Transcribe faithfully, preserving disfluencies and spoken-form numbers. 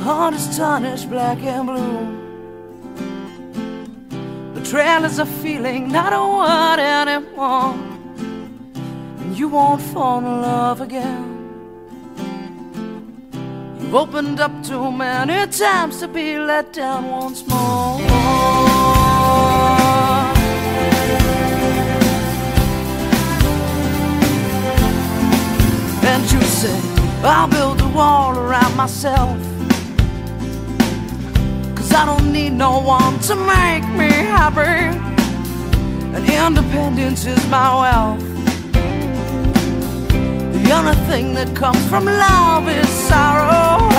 heart is tarnished black and blue. Betrayal is a feeling, not a word anymore, and you won't fall in love again. You've opened up too many times to be let down once more. And you say, I'll build a wall around myself, 'cause I don't need no one to make me happy, and independence is my wealth. The only thing that comes from love is sorrow.